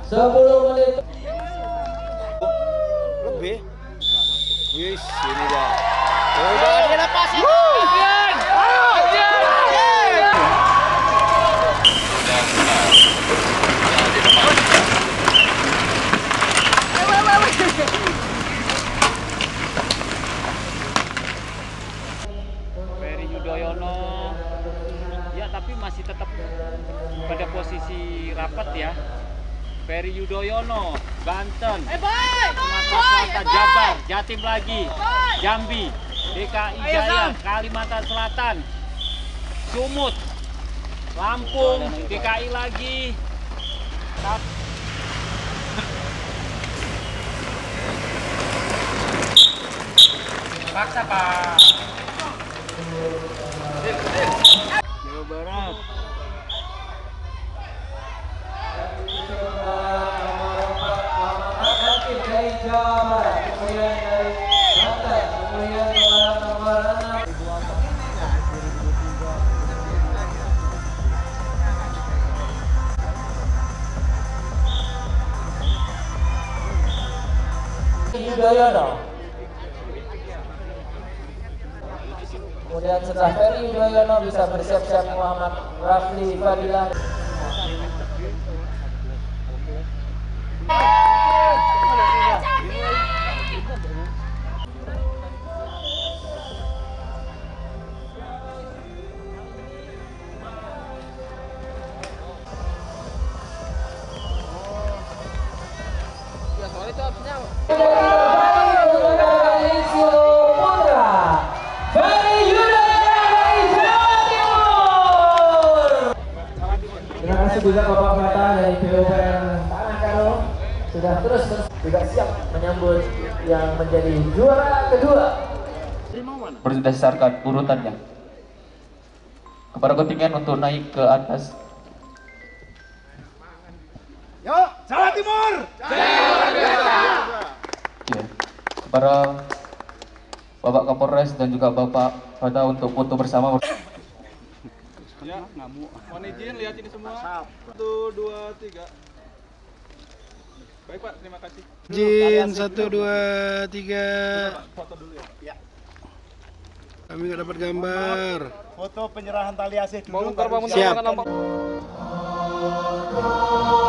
10 menit. Lebih. Wis, ini dia. Udah dilepasin. Ferry Yudhoyono ya, tapi masih tetap pada posisi rapat ya. Ferry Yudhoyono, Banten, Sumatera Selatan, Jabar, Jatim lagi, Jambi, DKI Jaya, Kalimantan Selatan, Sumut, Lampung, DKI lagi. Paksa Pak. Jawa Barat. Dari Jawa Barat, kemudian dari Banten, kemudian nomor 6. Yudhoyono. Kemudian setelah Ferry Yudhoyono bisa bersiap-siap Muhammad Rafli Fadilah. Terima kasih juga Bapak Mata dari PUPR Tanah Karo sudah terus juga siap menyambut yang menjadi juara kedua. Berdasarkan urutannya kepada kontingen untuk naik ke atas. Yuk, Jawa Timur. Ya. Kepada Bapak Kapolres dan juga Bapak Pada untuk foto bersama. Ya, mohon izin lihat ini semua. 1, 2, 3. Baik Pak, terima kasih. Izin 1, 2, 3. Foto dulu ya. Kami nggak dapat gambar. Foto penyerahan tali asih dulu. Siap.